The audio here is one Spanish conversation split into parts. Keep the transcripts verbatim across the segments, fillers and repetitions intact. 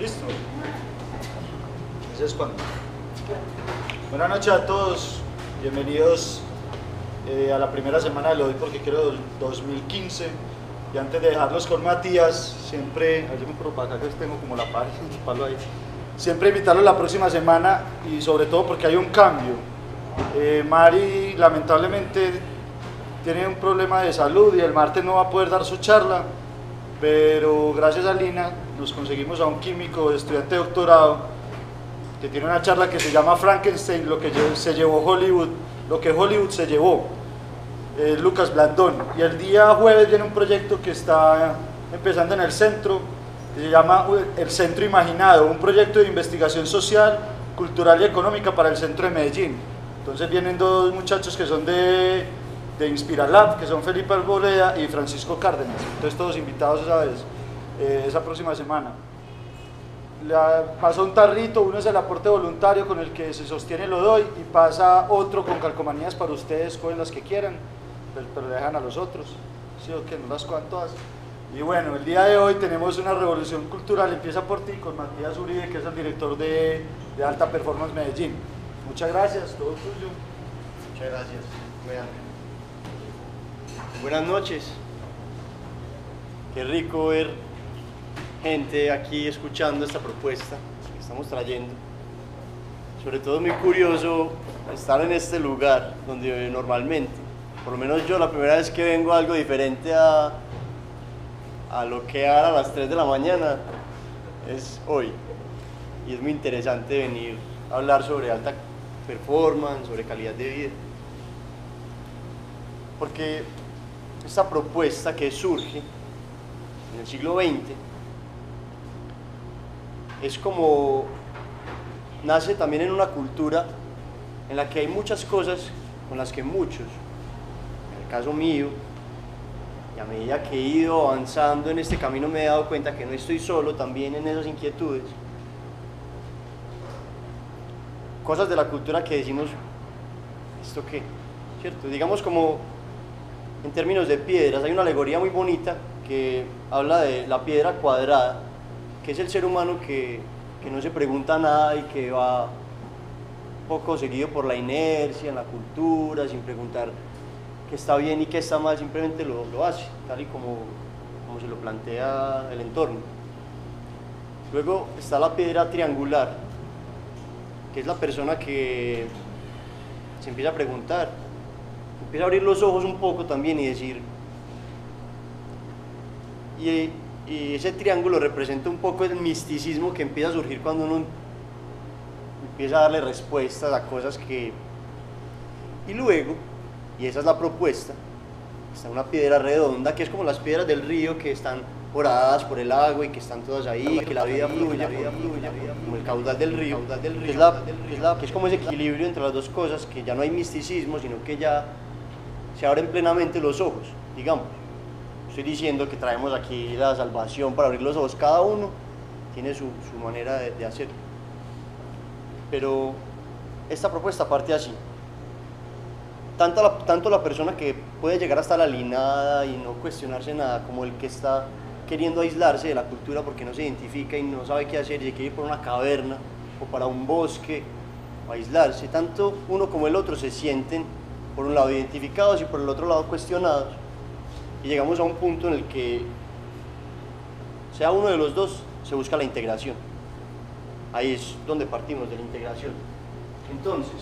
¿Listo? Ese es cuando. Buenas noches a todos, bienvenidos eh, a la primera semana del Hoy Porque Quiero del dos mil quince. Y antes de dejarlos con Matías, siempre, yo me por acá que tengo como la pared, palo ahí. Siempre invitarlos la próxima semana y sobre todo porque hay un cambio. Eh, Mari lamentablemente tiene un problema de salud y el martes no va a poder dar su charla, pero gracias a Lina nos conseguimos a un químico, estudiante de doctorado, que tiene una charla que se llama Frankenstein, lo que se llevó Hollywood, lo que Hollywood se llevó, eh, Lucas Blandón. Y el día jueves viene un proyecto que está empezando en el centro, que se llama El Centro Imaginado, un proyecto de investigación social, cultural y económica para el centro de Medellín. Entonces vienen dos muchachos que son de, de Inspiralab, que son Felipe Arboleda y Francisco Cárdenas. Entonces todos invitados esa vez, eh, esa próxima semana. La, pasa un tarrito, uno es el aporte voluntario con el que se sostiene lo doy, y pasa otro con calcomanías para ustedes, cogen las que quieran, pero, pero le dejan a los otros, ¿sí o qué? No las cojan todas. Y bueno, el día de hoy tenemos una revolución cultural, empieza por ti, con Matías Uribe, que es el director de, de Alta Performance Medellín. Muchas gracias, todo tuyo. Muchas gracias. Vean. Buenas noches. Qué rico ver gente aquí escuchando esta propuesta que estamos trayendo. Sobre todo muy curioso estar en este lugar donde normalmente, por lo menos yo la primera vez que vengo a algo diferente a, a lo que era a las tres de la mañana es hoy. Y es muy interesante venir a hablar sobre alta performance, sobre calidad de vida. Porque esta propuesta que surge en el siglo veinte es como nace también en una cultura en la que hay muchas cosas con las que muchos, en el caso mío, y a medida que he ido avanzando en este camino me he dado cuenta que no estoy solo también en esas inquietudes. Cosas de la cultura que decimos, ¿esto qué? ¿Cierto? Digamos como en términos de piedras, hay una alegoría muy bonita que habla de la piedra cuadrada, que es el ser humano que, que no se pregunta nada y que va un poco seguido por la inercia, en la cultura, sin preguntar qué está bien y qué está mal, simplemente lo, lo hace, tal y como, como se lo plantea el entorno. Luego está la piedra triangular, que es la persona que se empieza a preguntar, empieza a abrir los ojos un poco también y decir, y, y ese triángulo representa un poco el misticismo que empieza a surgir cuando uno empieza a darle respuestas a cosas que... Y luego, y esa es la propuesta, está una piedra redonda, que es como las piedras del río que están oradas por el agua y que están todas ahí, que la vida fluye, la vida fluye, como el caudal del río, que es, la, que, es la, que es como ese equilibrio entre las dos cosas, que ya no hay misticismo, sino que ya se abren plenamente los ojos, digamos. Estoy diciendo que traemos aquí la salvación para abrir los ojos, cada uno tiene su, su manera de, de hacerlo. Pero esta propuesta parte así. Tanto la, tanto la persona que puede llegar hasta la alienada y no cuestionarse nada, como el que está queriendo aislarse de la cultura porque no se identifica y no sabe qué hacer y quiere ir por una caverna o para un bosque o aislarse, tanto uno como el otro se sienten por un lado identificados y por el otro lado cuestionados, y llegamos a un punto en el que sea uno de los dos se busca la integración. Ahí es donde partimos, de la integración. Entonces,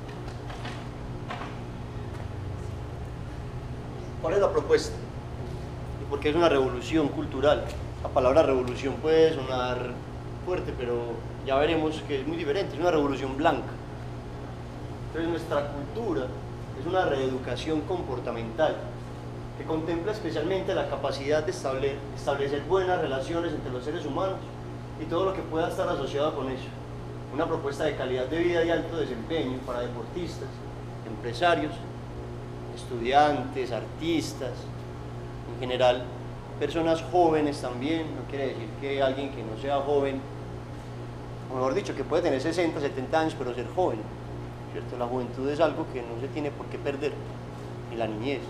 ¿cuál es la propuesta? ¿Y por qué es una revolución cultural? La palabra revolución puede sonar fuerte, pero ya veremos que es muy diferente, es una revolución blanca. Entonces nuestra cultura es una reeducación comportamental que contempla especialmente la capacidad de establecer, establecer buenas relaciones entre los seres humanos y todo lo que pueda estar asociado con eso. Una propuesta de calidad de vida y alto desempeño para deportistas, empresarios, estudiantes, artistas, en general personas jóvenes también. No quiere decir que alguien que no sea joven, o mejor dicho, que puede tener sesenta, setenta años pero ser joven, ¿cierto? La juventud es algo que no se tiene por qué perder, ni la niñez.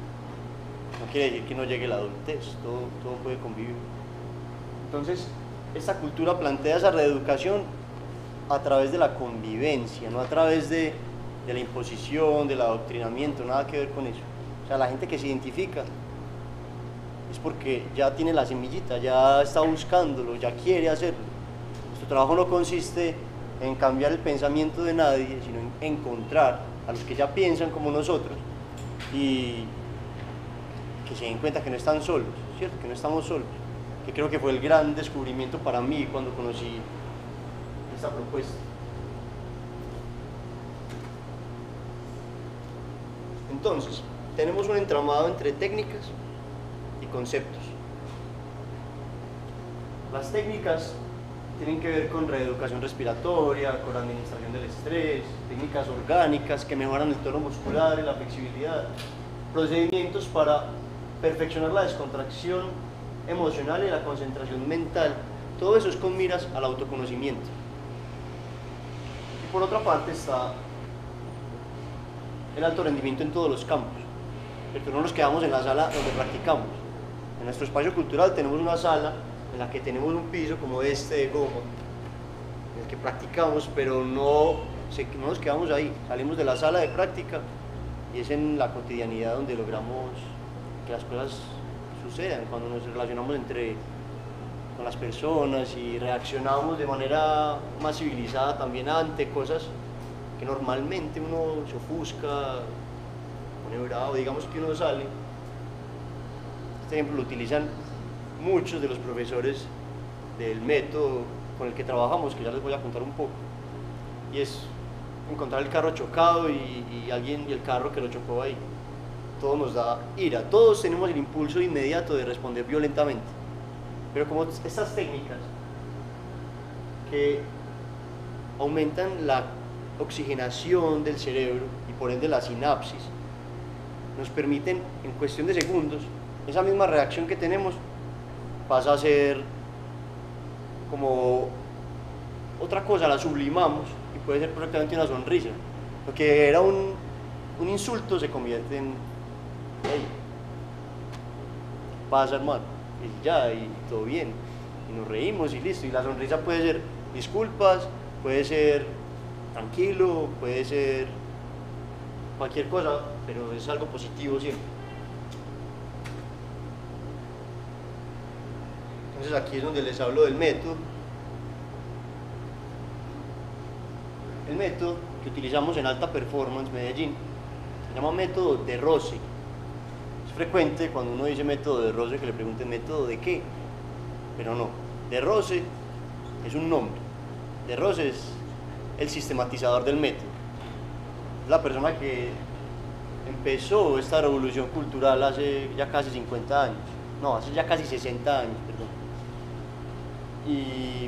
No quiere decir que no llegue la adultez, todo, todo puede convivir. Entonces, esta cultura plantea esa reeducación a través de la convivencia, no a través de, de la imposición, del adoctrinamiento, nada que ver con eso. O sea, la gente que se identifica es porque ya tiene la semillita, ya está buscándolo, ya quiere hacerlo. Nuestro trabajo no consiste en cambiar el pensamiento de nadie, sino en encontrar a los que ya piensan como nosotros y que se den cuenta que no están solos, ¿cierto? Que no estamos solos, que creo que fue el gran descubrimiento para mí cuando conocí esta propuesta. Entonces, tenemos un entramado entre técnicas y conceptos. Las técnicas tienen que ver con reeducación respiratoria, con administración del estrés, técnicas orgánicas que mejoran el tono muscular y la flexibilidad, procedimientos para perfeccionar la descontracción emocional y la concentración mental. Todo eso es con miras al autoconocimiento. Y por otra parte está el alto rendimiento en todos los campos. Pero no nos quedamos en la sala donde practicamos. En nuestro espacio cultural tenemos una sala en la que tenemos un piso como este de goma, en el que practicamos, pero no, no nos quedamos ahí. Salimos de la sala de práctica y es en la cotidianidad donde logramos que las cosas sucedan, cuando nos relacionamos entre con las personas y reaccionamos de manera más civilizada también ante cosas que normalmente uno se ofusca, pone bravo, digamos que uno sale. Este ejemplo lo utilizan muchos de los profesores del método con el que trabajamos, que ya les voy a contar un poco, y es encontrar el carro chocado y, y alguien y el carro que lo chocó ahí. Todo nos da ira, todos tenemos el impulso inmediato de responder violentamente, pero como estas técnicas que aumentan la oxigenación del cerebro y por ende la sinapsis, nos permiten en cuestión de segundos, esa misma reacción que tenemos pasa a ser como otra cosa, la sublimamos y puede ser perfectamente una sonrisa. Lo que era un, un insulto se convierte en hey, pasa hermano, y ya, y todo bien, y nos reímos y listo. Y la sonrisa puede ser disculpas, puede ser tranquilo, puede ser cualquier cosa, pero es algo positivo siempre. Entonces aquí es donde les hablo del método. El método que utilizamos en Alta Performance Medellín se llama método de roce. Es frecuente cuando uno dice método de roce que le pregunten método de qué, pero no, de roce es un nombre. De roce es el sistematizador del método. Es la persona que empezó esta revolución cultural hace ya casi cincuenta años, no, hace ya casi sesenta años, perdón. Y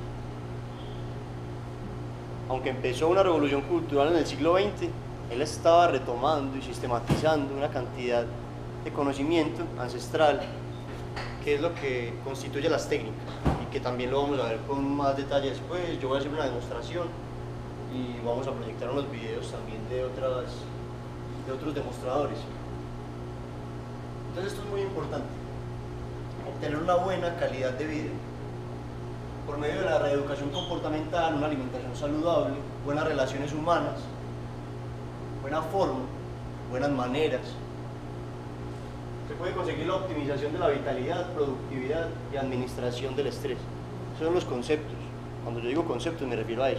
aunque empezó una revolución cultural en el siglo veinte, él estaba retomando y sistematizando una cantidad de conocimiento ancestral, que es lo que constituye las técnicas, y que también lo vamos a ver con más detalle después. Yo voy a hacer una demostración y vamos a proyectar unos videos también de, otras, de otros demostradores. Entonces esto es muy importante, obtener una buena calidad de vida por medio de la reeducación comportamental, una alimentación saludable, buenas relaciones humanas, buena forma, buenas maneras. Se puede conseguir la optimización de la vitalidad, productividad y administración del estrés. Esos son los conceptos. Cuando yo digo conceptos me refiero a eso.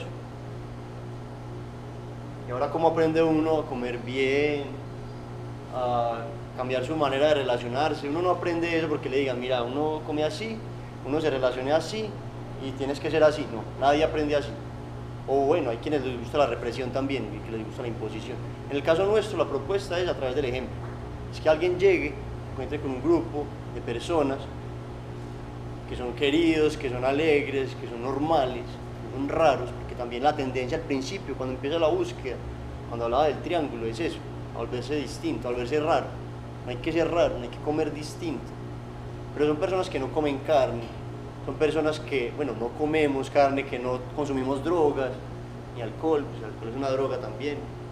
Y ahora, ¿cómo aprende uno a comer bien, a cambiar su manera de relacionarse? Uno no aprende eso porque le digan, mira, uno come así, uno se relaciona así y tienes que ser así. No, nadie aprende así. O bueno, hay quienes les gusta la represión también y que les gusta la imposición. En el caso nuestro, la propuesta es a través del ejemplo. Es que alguien llegue, encuentre con un grupo de personas que son queridos, que son alegres, que son normales, que son raros, porque también la tendencia al principio, cuando empieza la búsqueda, cuando hablaba del triángulo, es eso, a volverse distinto, a volverse raro. No hay que ser raro, no hay que comer distinto. Pero son personas que no comen carne, son personas que, bueno, no comemos carne, que no consumimos drogas, ni alcohol, pues el alcohol es una droga también.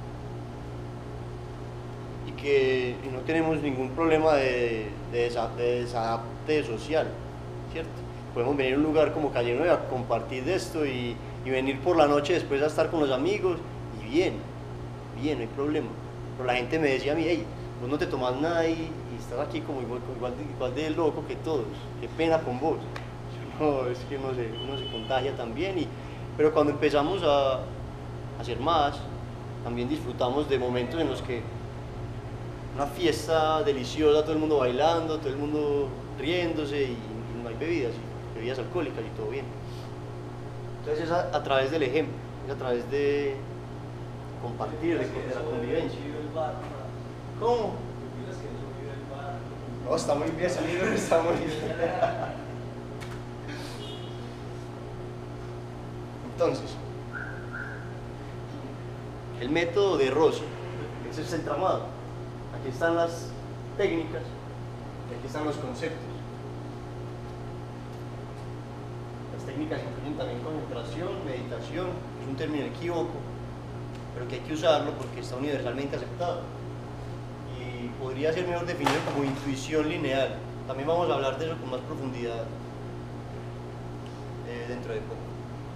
Y que no tenemos ningún problema de, de, desa, de desadapte social, ¿cierto? podemos venir a un lugar como Calle nueve a compartir de esto y, y venir por la noche después a estar con los amigos, y bien, bien, no hay problema. Pero la gente me decía a mí, hey, vos no te tomás nada y, y estás aquí como igual, igual, de, igual de loco que todos, qué pena con vos. No, es que uno se, uno se contagia también, y, pero cuando empezamos a, a hacer más, también disfrutamos de momentos en los que una fiesta deliciosa, todo el mundo bailando, todo el mundo riéndose, y, y no hay bebidas, bebidas alcohólicas y todo bien. Entonces es a, a través del ejemplo, es a través de compartir, de, de la convivencia. ¿Cómo? No, está muy bien, ese libro está muy bien. Entonces, el método de Rossi, ese es el entramado. Aquí están las técnicas y aquí están los conceptos. Las técnicas incluyen también concentración, meditación, es un término equívoco, pero que hay que usarlo porque está universalmente aceptado. Y podría ser mejor definido como intuición lineal. También vamos a hablar de eso con más profundidad eh, dentro de poco.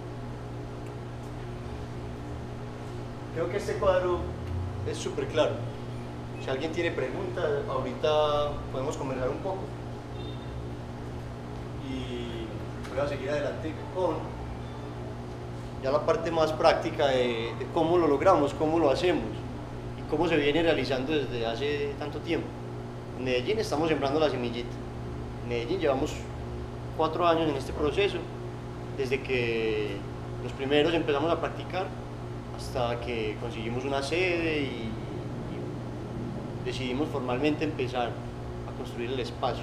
Creo que este cuadro es súper claro. Si alguien tiene preguntas, ahorita podemos conversar un poco. Y voy a seguir adelante con ya la parte más práctica de, de cómo lo logramos, cómo lo hacemos y cómo se viene realizando desde hace tanto tiempo. En Medellín estamos sembrando la semillita. En Medellín llevamos cuatro años en este proceso, desde que los primeros empezamos a practicar hasta que conseguimos una sede y, y decidimos formalmente empezar a construir el espacio.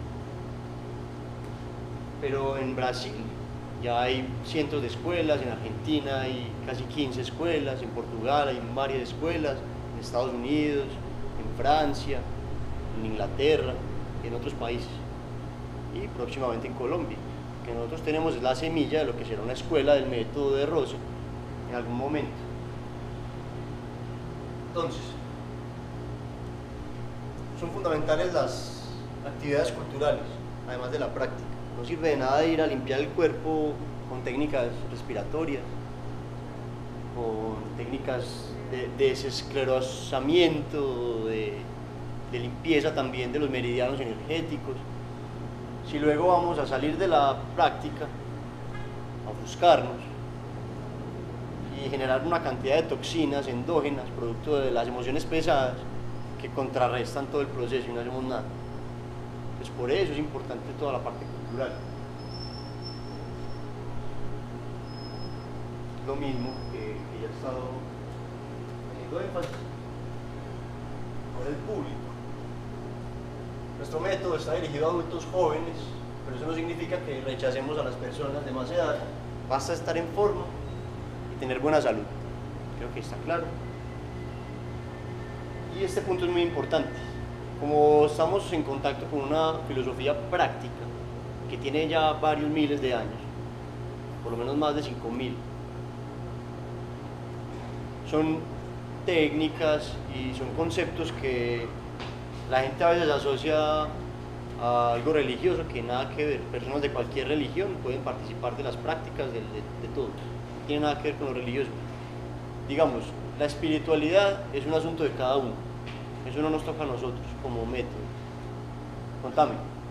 Pero en Brasil ya hay cientos de escuelas, en Argentina hay casi quince escuelas, en Portugal hay varias escuelas, en Estados Unidos, en Francia, en Inglaterra y en otros países, y próximamente en Colombia, que nosotros tenemos la semilla de lo que será una escuela del método de Rossi en algún momento. Entonces, son fundamentales las actividades culturales, además de la práctica. No sirve de nada ir a limpiar el cuerpo con técnicas respiratorias, con técnicas de, de desesclerosamiento, de, de limpieza también de los meridianos energéticos. Si luego vamos a salir de la práctica, a buscarnos y generar una cantidad de toxinas endógenas, producto de las emociones pesadas, que contrarrestan todo el proceso y no hacemos nada. Pues por eso es importante toda la parte cultural. Lo mismo que, que ya he estado haciendo énfasis con el público. Nuestro método está dirigido a adultos jóvenes, pero eso no significa que rechacemos a las personas de más edad. Basta estar en forma y tener buena salud. Creo que está claro. Y este punto es muy importante. Como estamos en contacto con una filosofía práctica que tiene ya varios miles de años, por lo menos más de cinco mil, son técnicas y son conceptos que la gente a veces asocia a algo religioso que nada que ver. Personas de cualquier religión pueden participar de las prácticas de, de, de todos, no tiene nada que ver con lo religioso. Digamos, la espiritualidad es un asunto de cada uno, eso no nos toca a nosotros como método. Contame.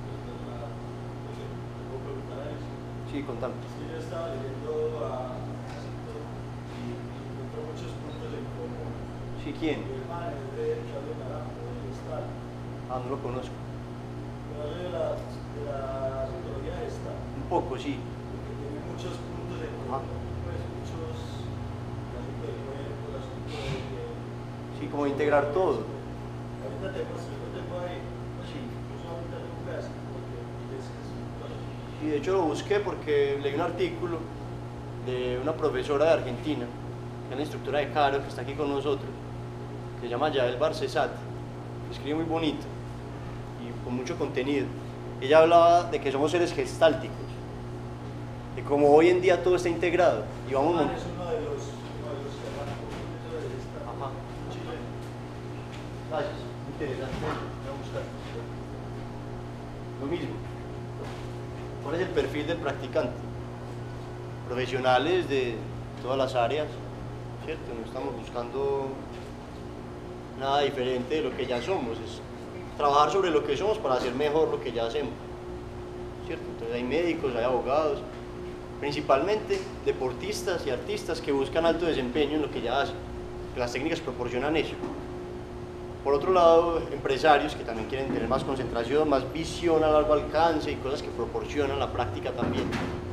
Sí, contame. Es que yo estaba leyendo a Cito y encontré muchos puntos en común. Sí, ¿quién? El man es de Claudio Naranjo, de Gestal. Ah, no lo conozco. Pero de la, de la psicología Gestal. Un poco, sí. Porque tiene muchos puntos en Ajá. común, pues muchos, el asunto del cuerpo, el asunto de... de Sí, como integrar todo. Ahorita te muestro, yo tengo ahí, sí, incluso ahorita tengo un pedacito porque es que es un cosa. Y de hecho lo busqué porque leí un artículo de una profesora de Argentina, que es la instructora de Caro, que está aquí con nosotros, que se llama Yael Barcesat, que escribe muy bonito y con mucho contenido. Ella hablaba de que somos seres gestálticos, de cómo hoy en día todo está integrado y vamos Man es uno de los, uno de los que arrancó un poquito de esta. Ajá. Chileno. Gracias, interesante. Voy a buscar. Lo mismo. Por ¿Cuál es el perfil del practicante? Profesionales de todas las áreas, ¿cierto? No estamos buscando nada diferente de lo que ya somos, es trabajar sobre lo que somos para hacer mejor lo que ya hacemos, ¿cierto? Entonces hay médicos, hay abogados, principalmente deportistas y artistas que buscan alto desempeño en lo que ya hacen, que las técnicas proporcionan eso. Por otro lado, empresarios que también quieren tener más concentración, más visión a largo alcance y cosas que proporcionan la práctica también.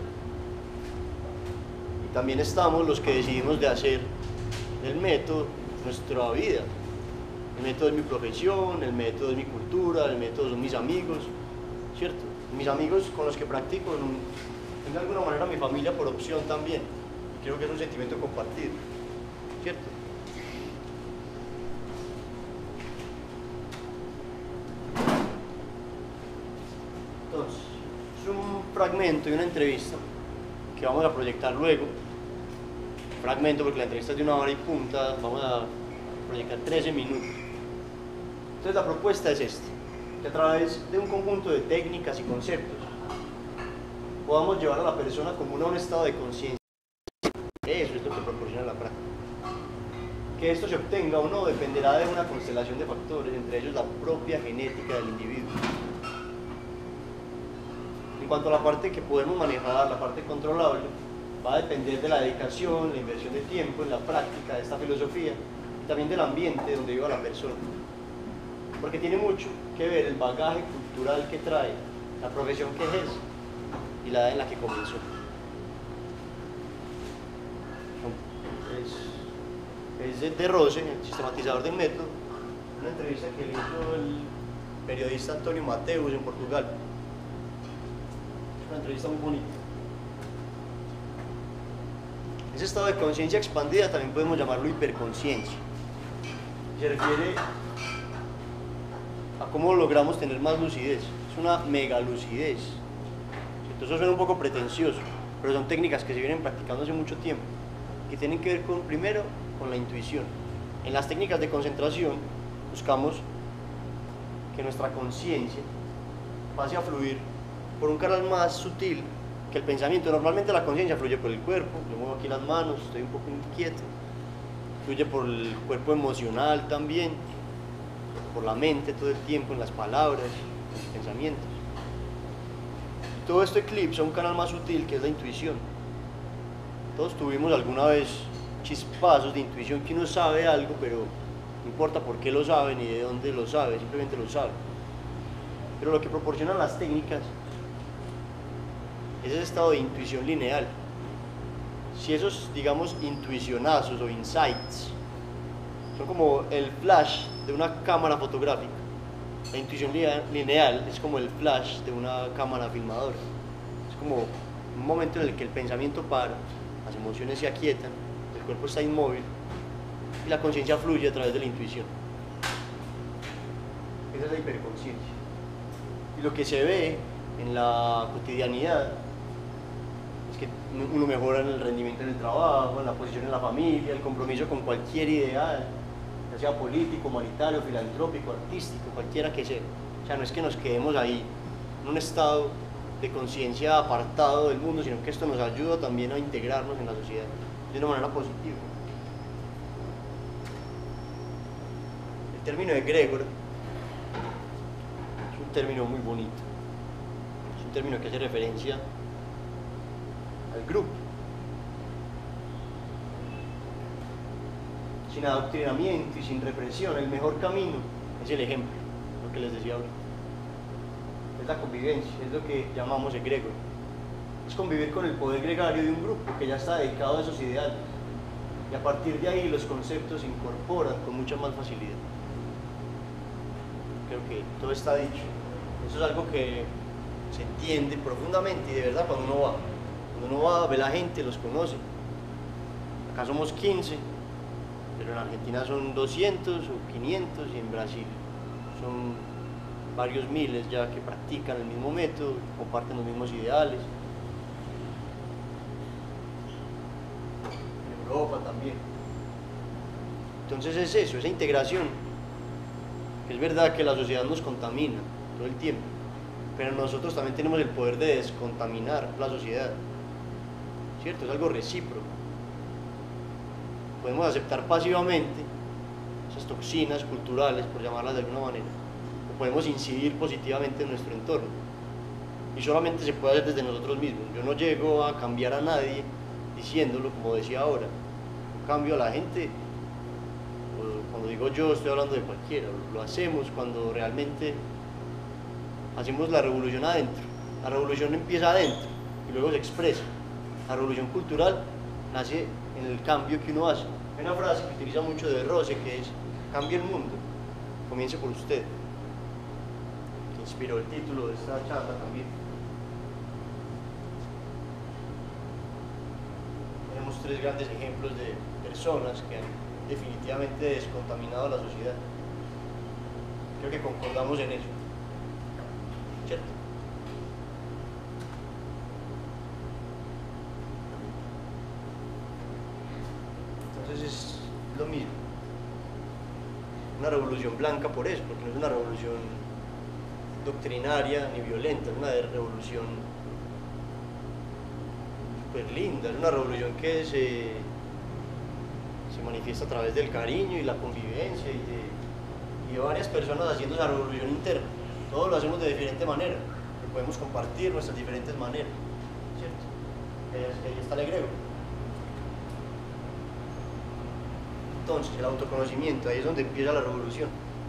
Y también estamos los que decidimos de hacer del método nuestra vida. El método es mi profesión, el método es mi cultura, el método son mis amigos, ¿cierto? Mis amigos con los que practico, en, de alguna manera mi familia por opción también. Creo que es un sentimiento compartido, ¿cierto? Entonces, es un fragmento de una entrevista que vamos a proyectar luego. Fragmento porque la entrevista es de una hora y punta, vamos a proyectar trece minutos. Entonces la propuesta es esta, que a través de un conjunto de técnicas y conceptos podamos llevar a la persona común a un estado de conciencia. Eso es lo que proporciona la práctica. Que esto se obtenga o no dependerá de una constelación de factores, entre ellos la propia genética del individuo. En cuanto a la parte que podemos manejar, la parte controlable, va a depender de la dedicación, la inversión de tiempo en la práctica de esta filosofía y también del ambiente donde viva la persona. Porque tiene mucho que ver el bagaje cultural que trae, la profesión que ejerce y la edad en la que comenzó. Es, es de, de Rose, el sistematizador del método, una entrevista que le hizo el periodista Antonio Mateus en Portugal. Es una entrevista muy bonita. Ese estado de conciencia expandida también podemos llamarlo hiperconciencia. Se refiere a cómo logramos tener más lucidez. Es una mega lucidez. Entonces eso suena un poco pretencioso, pero son técnicas que se vienen practicando hace mucho tiempo, que tienen que ver con, primero, con la intuición. En las técnicas de concentración buscamos que nuestra conciencia pase a fluir por un canal más sutil que el pensamiento. Normalmente la conciencia fluye por el cuerpo, yo muevo aquí las manos, estoy un poco inquieto, fluye por el cuerpo emocional también, por la mente todo el tiempo, en las palabras, en los pensamientos. Y todo esto eclipsa un canal más sutil que es la intuición. Todos tuvimos alguna vez chispazos de intuición que uno sabe algo, pero no importa por qué lo sabe ni de dónde lo sabe, simplemente lo sabe. Pero lo que proporcionan las técnicas es ese estado de intuición lineal. Si esos, digamos, intuicionazos o insights son como el flash de una cámara fotográfica, la intuición lineal es como el flash de una cámara filmadora. Es como un momento en el que el pensamiento para, las emociones se aquietan, el cuerpo está inmóvil y la conciencia fluye a través de la intuición. Esa es la hiperconciencia. Y lo que se ve en la cotidianidad es que uno mejora en el rendimiento en el trabajo, en la posición en la familia, el compromiso con cualquier ideal, ya sea político, humanitario, filantrópico, artístico, cualquiera que sea. O sea, no es que nos quedemos ahí en un estado de conciencia apartado del mundo, sino que esto nos ayuda también a integrarnos en la sociedad de una manera positiva. El término de Gregor es un término muy bonito, es un término que hace referencia al grupo. Sin adoctrinamiento y sin represión, el mejor camino es el ejemplo, lo que les decía ahorita. Es la convivencia, es lo que llamamos egregor. Es convivir con el poder gregario de un grupo que ya está dedicado a esos ideales. Y a partir de ahí los conceptos se incorporan con mucha más facilidad. Creo que todo está dicho. Eso es algo que se entiende profundamente y de verdad cuando uno va. Cuando uno va, ve la gente, los conoce. Acá somos quince, pero en Argentina son doscientos o quinientos y en Brasil son varios miles ya que practican el mismo método, comparten los mismos ideales. En Europa también. Entonces es eso, esa integración. Es verdad que la sociedad nos contamina todo el tiempo, pero nosotros también tenemos el poder de descontaminar la sociedad, ¿cierto? Es algo recíproco. Podemos aceptar pasivamente esas toxinas culturales, por llamarlas de alguna manera, o podemos incidir positivamente en nuestro entorno, y solamente se puede hacer desde nosotros mismos. Yo no llego a cambiar a nadie diciéndolo, como decía ahora. Yo cambio a la gente, cuando digo yo estoy hablando de cualquiera, lo hacemos cuando realmente hacemos la revolución adentro. La revolución empieza adentro y luego se expresa. La revolución cultural nace en el cambio que uno hace. Hay una frase que utiliza mucho de Rose que es: cambie el mundo, comience por usted, que inspiró el título de esta charla también. Tenemos tres grandes ejemplos de personas que han definitivamente descontaminado la sociedad. Creo que concordamos en eso, ¿cierto? Entonces es lo mismo. Una revolución blanca por eso, porque no es una revolución doctrinaria ni violenta, es una revolución súper linda, es una revolución que se, se manifiesta a través del cariño y la convivencia y de, y de varias personas haciendo esa revolución interna. Todos lo hacemos de diferente manera, pero podemos compartir nuestras diferentes maneras, ¿cierto? Ahí está el egregor. Entonces, el autoconocimiento, ahí es donde empieza la revolución.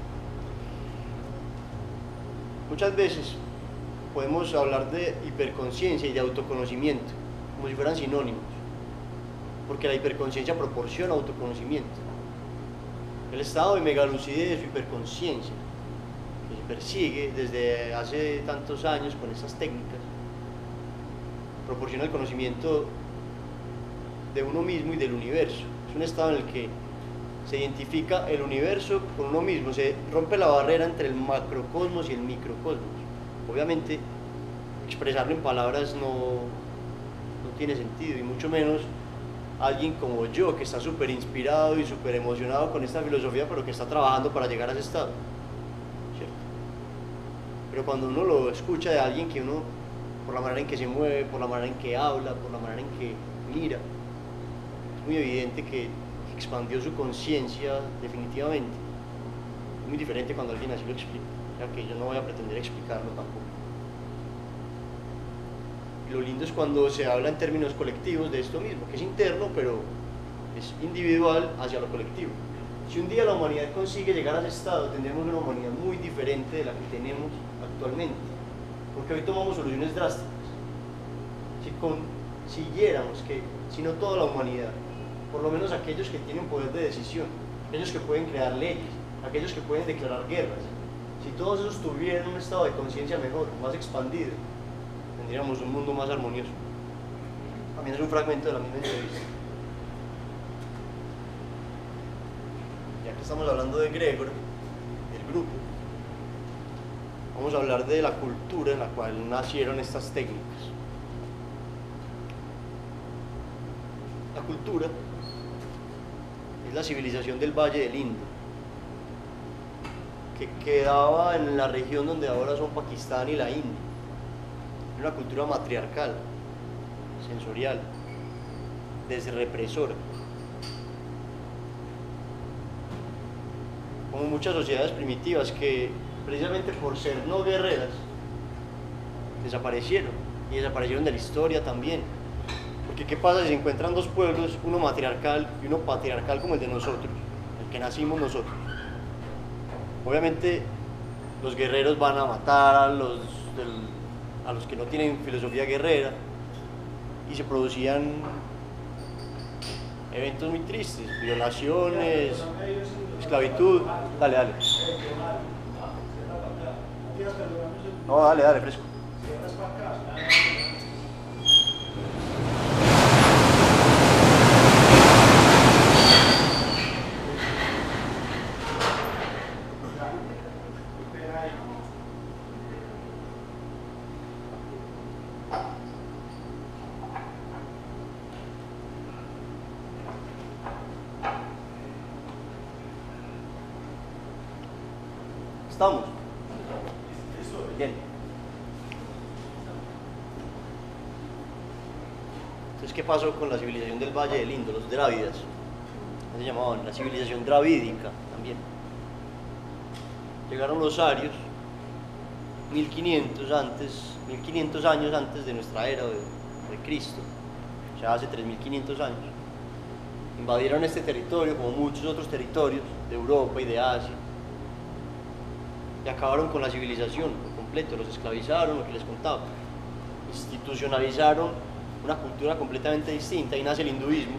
Muchas veces podemos hablar de hiperconciencia y de autoconocimiento como si fueran sinónimos, porque la hiperconciencia proporciona autoconocimiento. El estado de megalucidez o hiperconciencia que se persigue desde hace tantos años con estas técnicas proporciona el conocimiento de uno mismo y del universo. Es un estado en el que se identifica el universo con uno mismo, se rompe la barrera entre el macrocosmos y el microcosmos. Obviamente, expresarlo en palabras no, no tiene sentido, y mucho menos alguien como yo, que está súper inspirado y súper emocionado con esta filosofía, pero que está trabajando para llegar a ese estado, ¿cierto? Pero cuando uno lo escucha de alguien que uno, por la manera en que se mueve, por la manera en que habla, por la manera en que mira, es muy evidente que expandió su conciencia definitivamente. Es muy diferente cuando alguien así lo explica, ya que yo no voy a pretender explicarlo tampoco. Y lo lindo es cuando se habla en términos colectivos de esto mismo, que es interno, pero es individual hacia lo colectivo. Si un día la humanidad consigue llegar a ese estado, tendremos una humanidad muy diferente de la que tenemos actualmente, porque hoy tomamos soluciones drásticas. Si consiguiéramos que, si no toda la humanidad, por lo menos aquellos que tienen poder de decisión, aquellos que pueden crear leyes, aquellos que pueden declarar guerras, si todos esos tuvieran un estado de conciencia mejor, más expandido, tendríamos un mundo más armonioso. También es un fragmento de la misma entrevista. Ya que estamos hablando de Gregor, del grupo, vamos a hablar de la cultura en la cual nacieron estas técnicas. La cultura es la civilización del Valle del Indo, que quedaba en la región donde ahora son Pakistán y la India. Era una cultura matriarcal, sensorial, desrepresora. Como muchas sociedades primitivas que, precisamente por ser no guerreras, desaparecieron, y desaparecieron de la historia también. Porque ¿qué pasa si se encuentran dos pueblos, uno matriarcal y uno patriarcal como el de nosotros, el que nacimos nosotros? Obviamente los guerreros van a matar a los, del, a los que no tienen filosofía guerrera, y se producían eventos muy tristes, violaciones, esclavitud. Dale, dale. No, dale, dale, fresco. ¿Estamos? Bien. Entonces, ¿qué pasó con la civilización del Valle del Indo, los drávidas? Se llamaban la civilización dravídica también. Llegaron los arios mil quinientos, antes, mil quinientos años antes de nuestra era de, de Cristo, o sea, hace tres mil quinientos años. Invadieron este territorio, como muchos otros territorios de Europa y de Asia, y acabaron con la civilización por completo, los esclavizaron, lo que les contaba, institucionalizaron una cultura completamente distinta, y nace el hinduismo,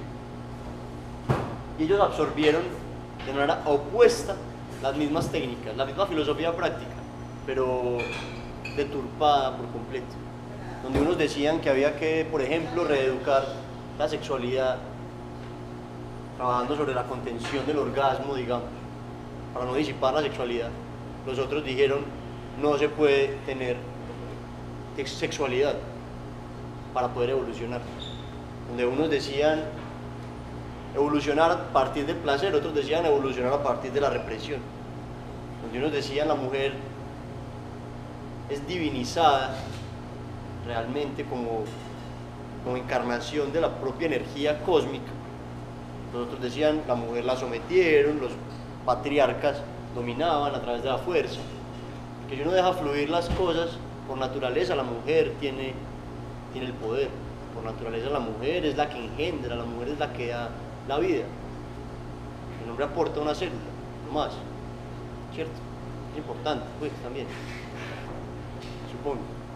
y ellos absorbieron de manera opuesta las mismas técnicas, la misma filosofía práctica, pero deturpada por completo, donde unos decían que había que, por ejemplo, reeducar la sexualidad, trabajando sobre la contención del orgasmo, digamos, para no disipar la sexualidad. Los otros dijeron, no se puede tener sexualidad para poder evolucionar. Donde unos decían evolucionar a partir del placer, otros decían evolucionar a partir de la represión. Donde unos decían la mujer es divinizada realmente como, como encarnación de la propia energía cósmica. Los otros decían la mujer la sometieron, los patriarcas dominaban a través de la fuerza. Que si uno deja fluir las cosas, por naturaleza la mujer tiene, tiene el poder. Por naturaleza la mujer es la que engendra, la mujer es la que da la vida. El hombre aporta una célula, no más. ¿Cierto? Es importante, pues, también. Supongo.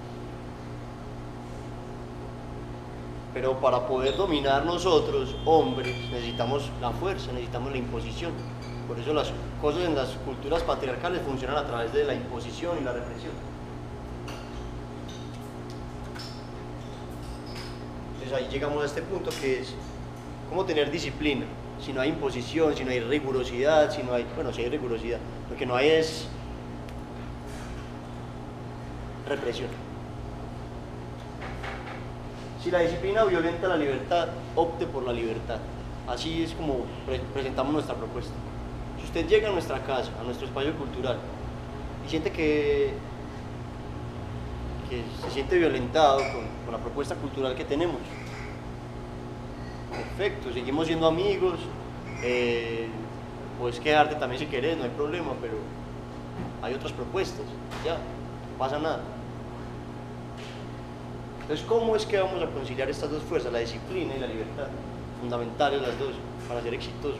Pero para poder dominar nosotros, hombres, necesitamos la fuerza, necesitamos la imposición. Por eso las cosas en las culturas patriarcales funcionan a través de la imposición y la represión. Entonces ahí llegamos a este punto que es cómo tener disciplina. Si no hay imposición, si no hay rigurosidad, si no hay, bueno, si hay rigurosidad, lo que no hay es represión. Si la disciplina violenta la libertad, opte por la libertad. Así es como pre presentamos nuestra propuesta. Si usted llega a nuestra casa, a nuestro espacio cultural, y siente que, que se siente violentado con, con la propuesta cultural que tenemos, perfecto, seguimos siendo amigos, eh, puedes quedarte también si querés, no hay problema, pero hay otras propuestas, ya, no pasa nada. Entonces, ¿cómo es que vamos a conciliar estas dos fuerzas, la disciplina y la libertad? Fundamentales las dos, para ser exitoso.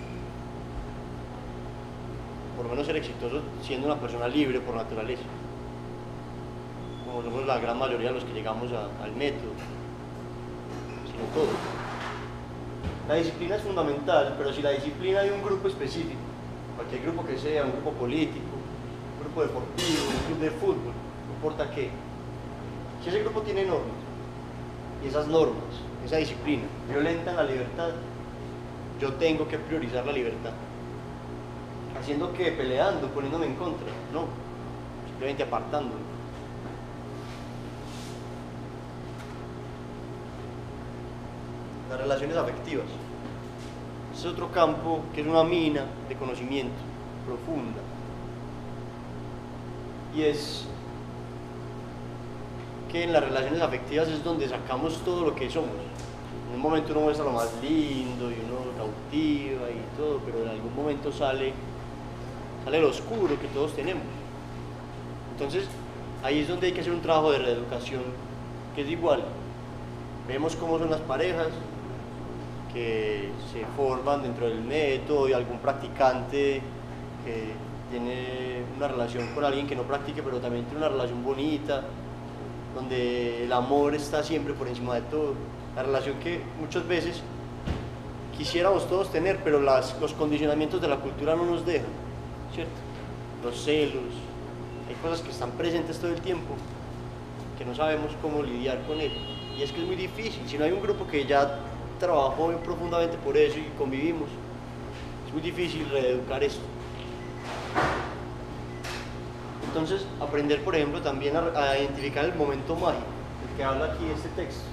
Por lo menos ser exitoso siendo una persona libre por naturaleza. Como somos la gran mayoría de los que llegamos a, al método, sino todo. La disciplina es fundamental, pero si la disciplina de un grupo específico, cualquier grupo que sea, un grupo político, un grupo deportivo, un club de fútbol, no importa qué, si ese grupo tiene normas, y esas normas, esa disciplina, violentan la libertad, yo tengo que priorizar la libertad. ¿Haciendo qué? Peleando, poniéndome en contra, no, simplemente apartándome. Las relaciones afectivas. Este es otro campo que es una mina de conocimiento profunda. Y es que en las relaciones afectivas es donde sacamos todo lo que somos. En un momento uno muestra lo más lindo y uno lo cautiva y todo, pero en algún momento sale, sale lo oscuro que todos tenemos. Entonces, ahí es donde hay que hacer un trabajo de reeducación, que es igual. Vemos cómo son las parejas que se forman dentro del método y algún practicante que tiene una relación con alguien que no practique, pero también tiene una relación bonita, donde el amor está siempre por encima de todo, la relación que muchas veces quisiéramos todos tener, pero las, los condicionamientos de la cultura no nos dejan, ¿cierto? Los celos, hay cosas que están presentes todo el tiempo, que no sabemos cómo lidiar con ello, y es que es muy difícil, si no hay un grupo que ya trabajó muy profundamente por eso y convivimos, es muy difícil reeducar eso. Entonces, aprender, por ejemplo, también a, a identificar el momento mágico, el que habla aquí este texto.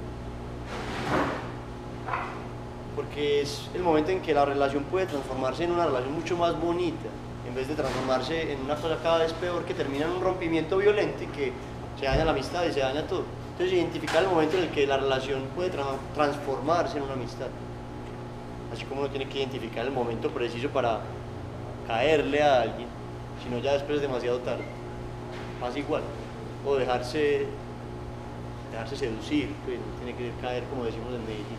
Porque es el momento en que la relación puede transformarse en una relación mucho más bonita, en vez de transformarse en una cosa cada vez peor que termina en un rompimiento violento y que se daña la amistad y se daña todo. Entonces identificar el momento en el que la relación puede tra transformarse en una amistad. Así como uno tiene que identificar el momento preciso para caerle a alguien, sino ya después es demasiado tarde. Pasa igual. O dejarse, dejarse seducir, pues tiene que caer, como decimos en Medellín.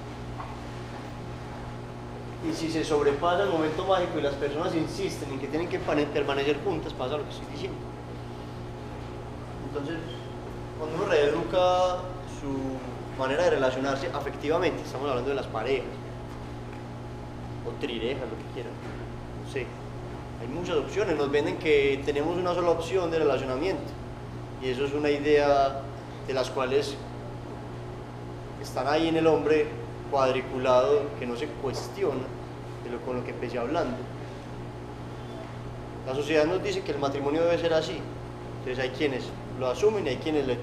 Y si se sobrepasa el momento mágico y las personas insisten en que tienen que permanecer juntas, pasa lo que estoy diciendo. Entonces, cuando uno reeduca su manera de relacionarse afectivamente, estamos hablando de las parejas, o trirejas, lo que quieran, no sé, hay muchas opciones, nos venden que tenemos una sola opción de relacionamiento, y eso es una idea de las cuales están ahí en el hombre cuadriculado, que no se cuestiona de lo, con lo que empecé hablando. La sociedad nos dice que el matrimonio debe ser así, entonces hay quienes lo asumen y hay quienes le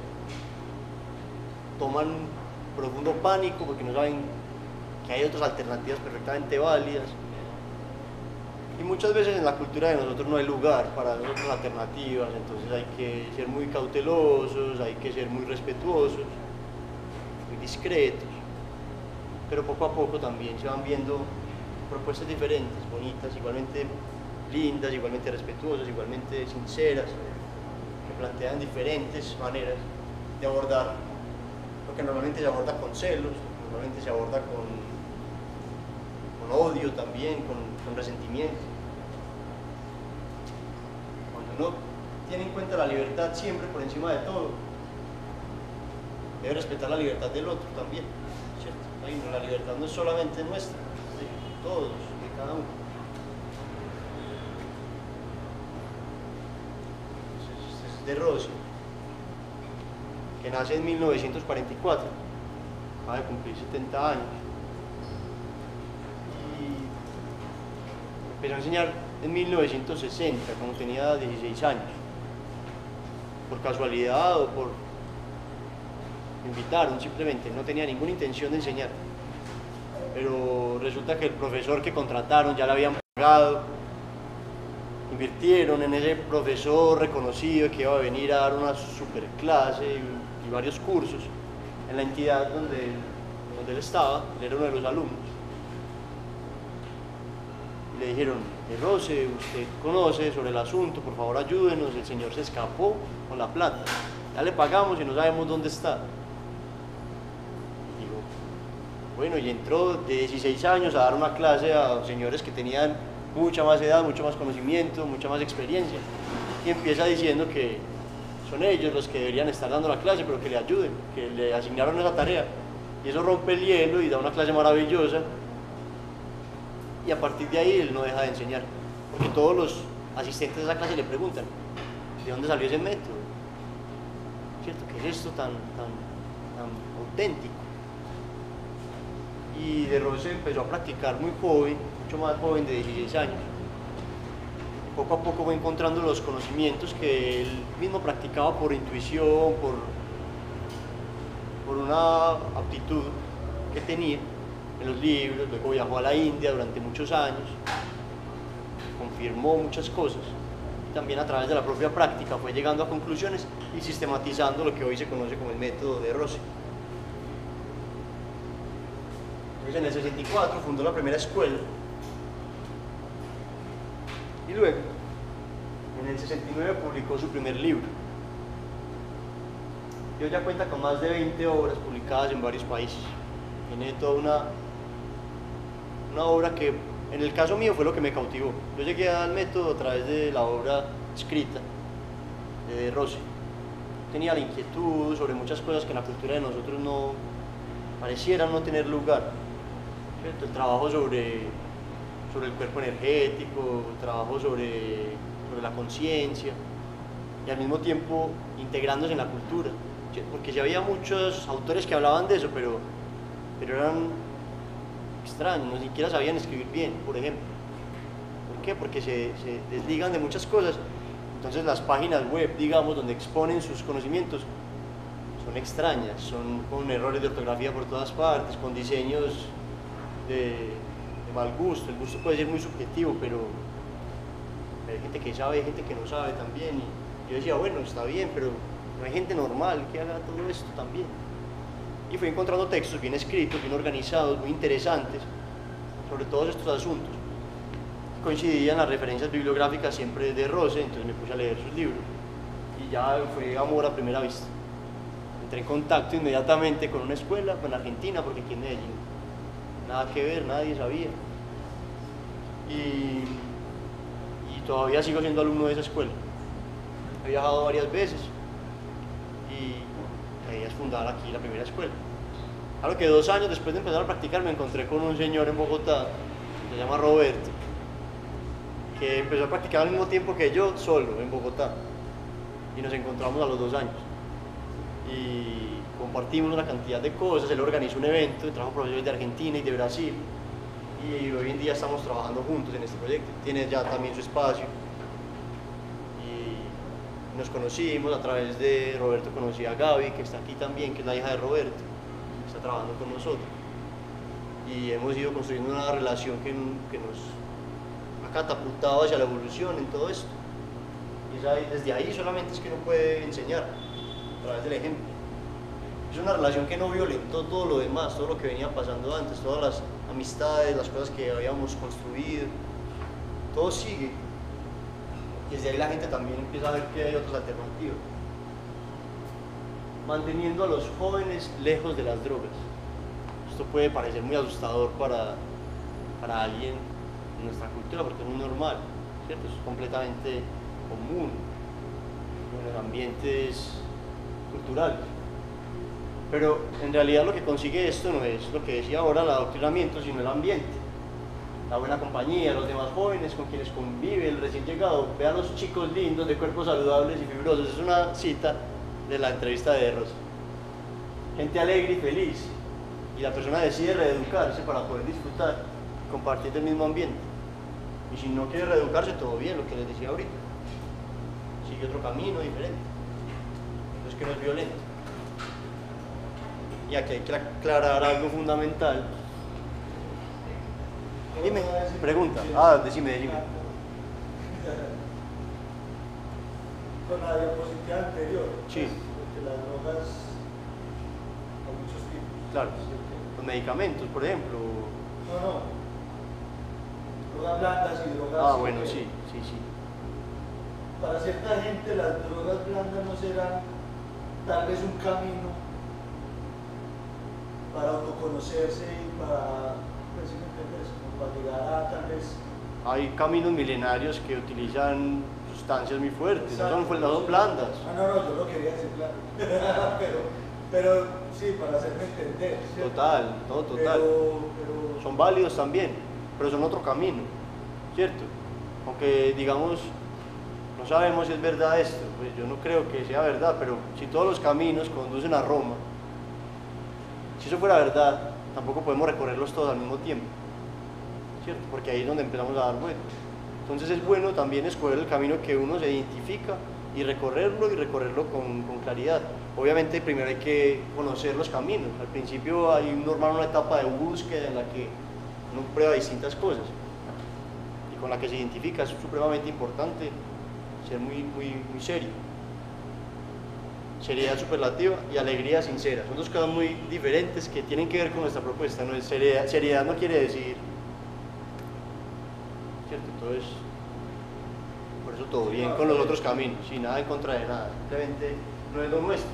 toman profundo pánico porque no saben que hay otras alternativas perfectamente válidas. Y muchas veces en la cultura de nosotros no hay lugar para otras alternativas, entonces hay que ser muy cautelosos, hay que ser muy respetuosos, muy discretos. Pero poco a poco también se van viendo propuestas diferentes, bonitas, igualmente lindas, igualmente respetuosas, igualmente sinceras, que plantean diferentes maneras de abordar lo que normalmente se aborda con celos, normalmente se aborda con, con odio también, con, con resentimiento. Cuando uno tiene en cuenta la libertad siempre por encima de todo, debe respetar la libertad del otro también, ¿cierto? Ay, no, la libertad no es solamente nuestra, es de todos, de cada uno. Entonces, es de Rossi, que nace en mil novecientos cuarenta y cuatro, acaba de cumplir setenta años, y empezó a enseñar en mil novecientos sesenta, cuando tenía dieciséis años, por casualidad o por me invitaron simplemente, no tenía ninguna intención de enseñar, pero resulta que el profesor que contrataron ya le habían pagado, invirtieron en ese profesor reconocido que iba a venir a dar una super clase y, y varios cursos en la entidad donde él, donde él estaba, él era uno de los alumnos. Y le dijeron, de Rose, usted conoce sobre el asunto, por favor ayúdenos, el señor se escapó con la plata, ya le pagamos y no sabemos dónde está. Y digo, bueno, y entró de dieciséis años a dar una clase a señores que tenían mucha más edad, mucho más conocimiento, mucha más experiencia, y empieza diciendo que son ellos los que deberían estar dando la clase, pero que le ayuden, que le asignaron esa tarea, y eso rompe el hielo y da una clase maravillosa, y a partir de ahí él no deja de enseñar, porque todos los asistentes de esa clase le preguntan, ¿de dónde salió ese método? ¿Cierto? ¿Qué es esto tan, tan, tan auténtico? Y de Rose empezó a practicar muy joven, mucho más joven, de dieciséis años. Poco a poco fue encontrando los conocimientos que él mismo practicaba por intuición, por, por una aptitud que tenía en los libros. Luego viajó a la India durante muchos años, confirmó muchas cosas, y también a través de la propia práctica fue llegando a conclusiones y sistematizando lo que hoy se conoce como el método de Rose. Entonces en el sesenta y cuatro fundó la primera escuela, y luego en el sesenta y nueve publicó su primer libro. Y hoy ya cuenta con más de veinte obras publicadas en varios países. Tiene toda una, una obra que en el caso mío fue lo que me cautivó. Yo llegué al método a través de la obra escrita de Rose. Tenía la inquietud sobre muchas cosas que en la cultura de nosotros no parecieran no tener lugar, ¿cierto? El trabajo sobre, sobre el cuerpo energético, el trabajo sobre, sobre la conciencia, y al mismo tiempo integrándose en la cultura, ¿cierto? Porque sí había muchos autores que hablaban de eso, pero, pero eran extraños, no siquiera sabían escribir bien, por ejemplo. ¿Por qué? Porque se, se desligan de muchas cosas. Entonces las páginas web, digamos, donde exponen sus conocimientos, son extrañas, son con errores de ortografía por todas partes, con diseños de, de mal gusto. El gusto puede ser muy subjetivo, pero hay gente que sabe, hay gente que no sabe también. Y yo decía, bueno, está bien, pero no hay gente normal que haga todo esto también. Y fui encontrando textos bien escritos, bien organizados, muy interesantes sobre todos estos asuntos. Coincidían las referencias bibliográficas siempre de Rose, entonces me puse a leer sus libros y ya fue amor a primera vista. Entré en contacto inmediatamente con una escuela, con Argentina, porque aquí en Medellín nada que ver, nadie sabía. Y, y todavía sigo siendo alumno de esa escuela. He viajado varias veces y la idea es fundar aquí la primera escuela. Claro que dos años después de empezar a practicar me encontré con un señor en Bogotá, se llama Roberto, que empezó a practicar al mismo tiempo que yo, solo, en Bogotá. Y nos encontramos a los dos años. Y compartimos una cantidad de cosas, él organizó un evento, trajo profesores de Argentina y de Brasil. Y hoy en día estamos trabajando juntos en este proyecto. Tiene ya también su espacio. Y nos conocimos a través de Roberto, conocí a Gaby, que está aquí también, que es la hija de Roberto. Está trabajando con nosotros. Y hemos ido construyendo una relación que, que nos ha catapultado hacia la evolución en todo esto. Y es ahí, desde ahí solamente es que uno puede enseñar, a través del ejemplo. Es una relación que no violentó todo lo demás, todo lo que venía pasando antes, todas las amistades, las cosas que habíamos construido, todo sigue. Y desde ahí la gente también empieza a ver que hay otras alternativas. Manteniendo a los jóvenes lejos de las drogas. Esto puede parecer muy asustador para, para alguien en nuestra cultura, porque es muy normal, ¿cierto? Es completamente común en los ambientes culturales. Pero en realidad lo que consigue esto no es lo que decía ahora el adoctrinamiento, sino el ambiente. La buena compañía, los demás jóvenes con quienes convive el recién llegado. Vean los chicos lindos, de cuerpos saludables y fibrosos. Es una cita de la entrevista de Rosa. Gente alegre y feliz. Y la persona decide reeducarse para poder disfrutar y compartir del mismo ambiente. Y si no quiere reeducarse, todo bien, lo que les decía ahorita. Sigue otro camino diferente. Entonces, que no es violento. Y aquí hay que aclarar algo fundamental. Dime, pregunta. Ah, decime, decime. Con la diapositiva anterior. Sí. Porque las drogas hay muchos tipos. Claro. Los medicamentos, por ejemplo. No, no. Drogas blandas y drogas. Ah, bueno, sí, sí, sí. Para cierta gente las drogas blandas no serán tal vez un camino para autoconocerse y para, pues, ¿sí me entiendes? Como para llegar a tal vez. Hay caminos milenarios que utilizan sustancias muy fuertes, Exacto. no son, no son blandas. Ah, no, no, yo no quería decir claro. pero, pero sí, para hacerme entender. ¿cierto? Total, no, total. Pero, pero... Son válidos también, pero son otro camino, ¿cierto? Aunque digamos, no sabemos si es verdad esto, pues yo no creo que sea verdad, pero si todos los caminos conducen a Roma, si eso fuera verdad, tampoco podemos recorrerlos todos al mismo tiempo, ¿cierto? Porque ahí es donde empezamos a dar vueltas. Entonces es bueno también escoger el camino que uno se identifica y recorrerlo y recorrerlo con, con claridad. Obviamente primero hay que conocer los caminos. Al principio hay normal una etapa de búsqueda en la que uno prueba distintas cosas y con la que se identifica. Es supremamente importante ser muy, muy, muy serio. Seriedad superlativa y alegría sincera. Son dos cosas muy diferentes que tienen que ver con nuestra propuesta. No es seriedad, seriedad no quiere decir, ¿cierto? Entonces, por eso todo bien con los otros caminos, sin nada en contra de nada. Simplemente no es lo nuestro.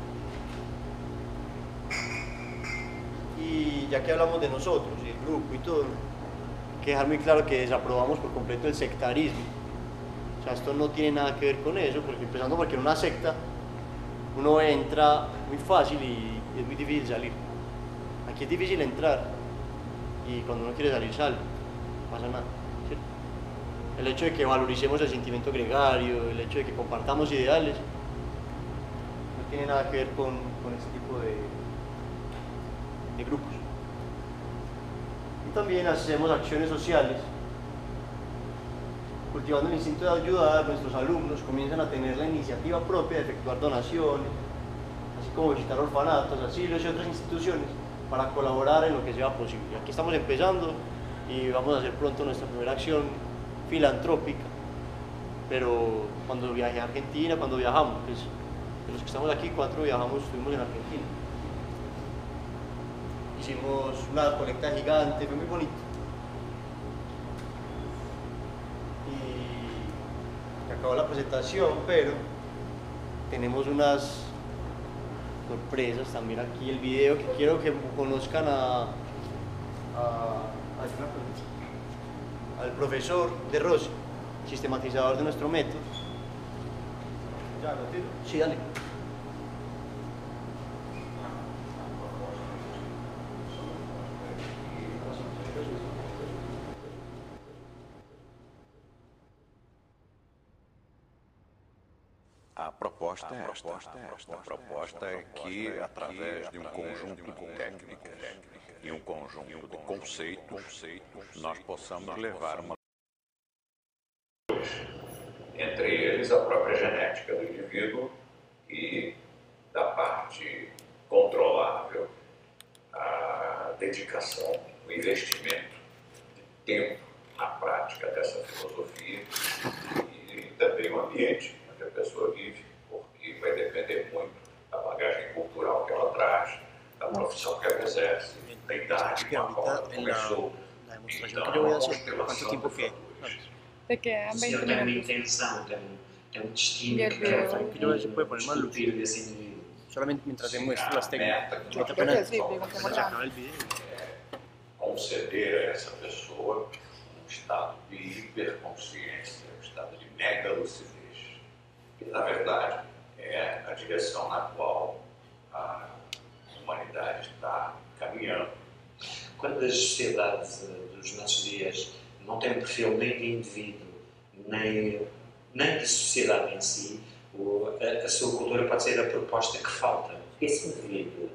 Y ya que hablamos de nosotros y el grupo y todo, hay que dejar muy claro que desaprobamos por completo el sectarismo. O sea, esto no tiene nada que ver con eso, porque empezando porque en una secta uno entra muy fácil y es muy difícil salir. Aquí es difícil entrar y cuando uno quiere salir sale, no pasa nada, ¿cierto? El hecho de que valoricemos el sentimiento gregario, el hecho de que compartamos ideales, no tiene nada que ver con, con este tipo de, de grupos. Y también hacemos acciones sociales. Cultivando el instinto de ayudar, nuestros alumnos comienzan a tener la iniciativa propia de efectuar donaciones, así como visitar orfanatos, asilos y otras instituciones para colaborar en lo que sea posible. Aquí estamos empezando y vamos a hacer pronto nuestra primera acción filantrópica, pero cuando viaje a Argentina, cuando viajamos, pues de los que estamos aquí, cuatro viajamos, estuvimos en Argentina. Hicimos una colecta gigante, fue muy bonito. Y acabó la presentación, pero tenemos unas sorpresas también aquí. El video que quiero que conozcan a, a, a al profesor de Rossi, sistematizador de nuestro método. ¿Ya lo tiro? Sí, dale. A proposta é esta. A proposta é que, através de um conjunto de técnicas e um conjunto de conceitos, nós possamos levar uma... Entre eles, a própria genética do indivíduo e, da parte controlável, a dedicação, o investimento de tempo na prática dessa filosofia e também o ambiente onde a pessoa vive, porque vai depender muito da bagagem cultural que ela traz, da profissão que ela exerce, da idade que ela começou. Então, é uma constelação de fatores. Te quedan O senhor veinte tem uma minutos. intenção, tem um, tem um destino E a que ver- quer que yo se puede poner más luz. discutir desse indivíduo. Solamente mientras Sí, demuestro la las técnicas. meta que Ahorita nós apenas Sí, digo, se acaba el video. conceder a essa pessoa um estado de hiperconsciência, um estado de mega lucidez. E, na verdade, é a direção na qual a humanidade está caminhando. Quando as sociedades eh, dos nossos dias não têm um perfil nem de indivíduo, nem, nem de sociedade em si, o, a, a sua cultura pode ser a proposta que falta. Esse indivíduo,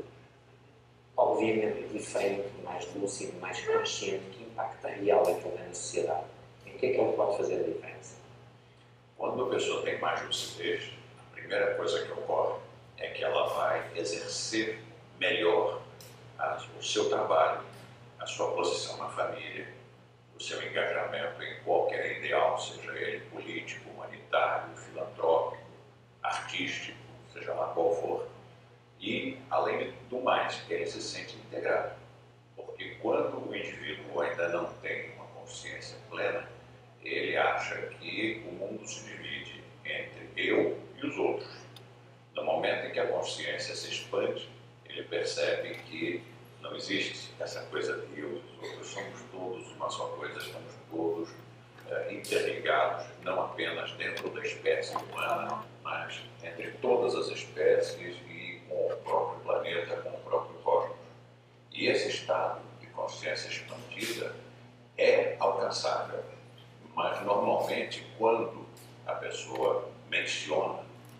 obviamente diferente, mais lúcido, mais consciente, que impacta real e também na sociedade. Em que é que ele pode fazer a diferença? Quando a pessoa tem mais lucidez, a primeira coisa que ocorre é que ela vai exercer melhor a- o seu trabalho, a sua posição na família, o seu engajamento em qualquer ideal, seja ele político, humanitário, filantrópico, artístico, seja lá qual for. E, além do mais, que ele se sente integrado. Porque quando o indivíduo ainda não tem uma consciência plena, ele acha que o mundo se divide entre eu e os outros. No momento em que a consciência se expande, ele percebe que não existe essa coisa de eu e os outros, somos todos uma só coisa, estamos todos eh, interligados, não apenas dentro da espécie humana, mas entre todas as espécies e com o próprio planeta, com o próprio cosmos. E esse estado de consciência expandida é alcançável, mas normalmente quando a pessoa menciona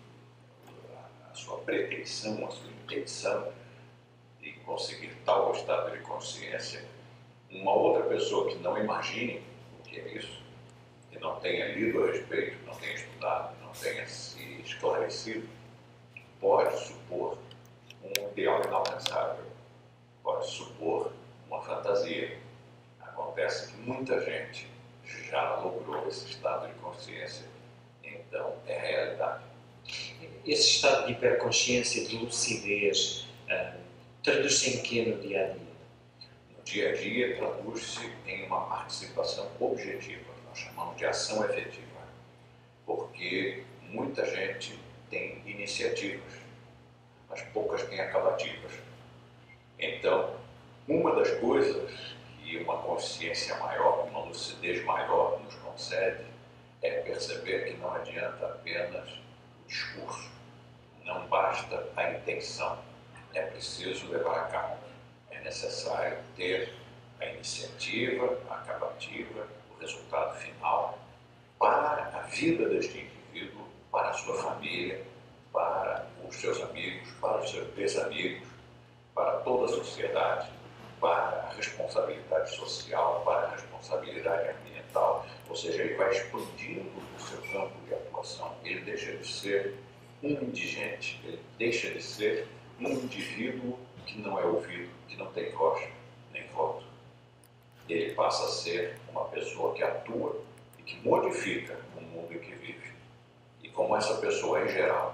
a sua pretensão, a sua intenção de conseguir tal estado de consciência, uma outra pessoa que não imagine o que é isso, que não tenha lido a respeito, não tenha estudado, não tenha se esclarecido, pode supor um ideal inalcançável, pode supor uma fantasia. Acontece que muita gente já logrou esse estado de consciência, então é realidade. Esse estado de hiperconsciência, de lucidez, ah, traduz-se em quê no dia a dia? No dia a dia traduz-se em uma participação objetiva, nós chamamos de ação efetiva, porque muita gente tem iniciativas, mas poucas têm acabativas. Então, uma das coisas que uma consciência maior, uma lucidez maior nos concede é perceber que não adianta apenas o discurso, não basta a intenção, é preciso levar a cabo, é necessário ter a iniciativa, a acabativa, o resultado final para a vida deste indivíduo, para a sua família, para os seus amigos, para os seus desamigos, para toda a sociedade, para a responsabilidade social, para a responsabilidade ambiental, ou seja, ele vai expandindo o seu campo de atuação, ele deixa de ser um indigente, ele deixa de ser um indivíduo que não é ouvido, que não tem voz nem voto. Ele passa a ser uma pessoa que atua e que modifica o mundo em que vive. E como essa pessoa, em geral, é uma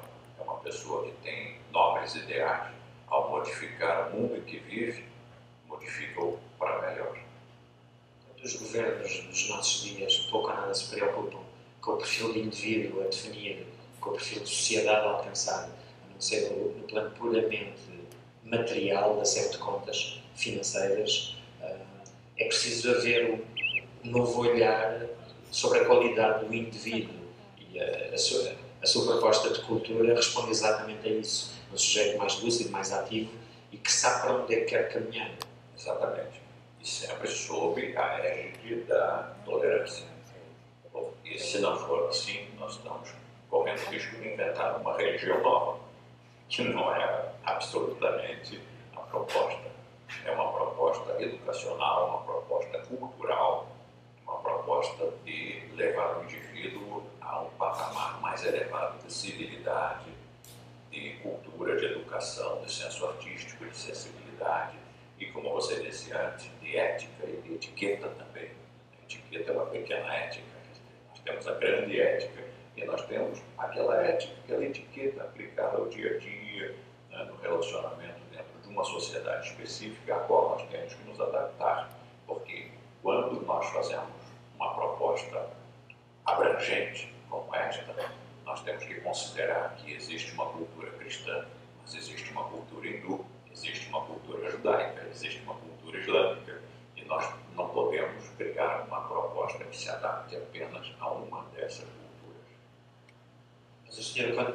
uma pessoa que tem nobres ideais, ao modificar o mundo em que vive, modifica-o para melhor. Os governos dos nossos dias pouco ou nada se preocupam com o perfil de indivíduo a definir, com o perfil de sociedade a alcançar, a não ser no, no plano puramente material, de acerto de contas financeiras. É preciso haver um novo olhar sobre a qualidade do indivíduo, e a, a, sua, a sua proposta de cultura responde exatamente a isso. Um sujeito mais lúcido, mais ativo e que sabe para onde é que quer caminhar. Exatamente. E sempre sob a égide da tolerância. E se não for assim, nós estamos correndo o risco de inventar uma religião nova, que não é absolutamente a proposta. É uma proposta educacional, uma proposta cultural, uma proposta de levar o indivíduo a um patamar mais elevado de civilidade, de cultura, de educação, de senso artístico, de sensibilidade e, como você disse antes, de ética e de etiqueta também. A etiqueta é uma pequena ética. Nós temos a grande ética e nós temos aquela ética, aquela etiqueta aplicada ao dia a dia, né, no relacionamento dentro de uma sociedade específica a qual nós temos que nos adaptar, porque quando nós fazemos uma proposta abrangente como esta, nós temos que considerar que existe uma cultura cristã, mas existe uma cultura hindu, existe uma cultura judaica, existe uma cultura islâmica, e nós não podemos criar uma proposta que se adapte apenas a uma dessas culturas. Mas o senhor, quando...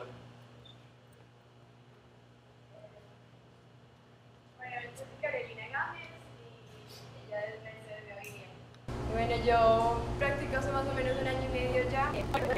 Bueno, yo soy Carolina Gámez y ella es maestra de biología. Bueno, yo practico hace más o menos un año y medio ya.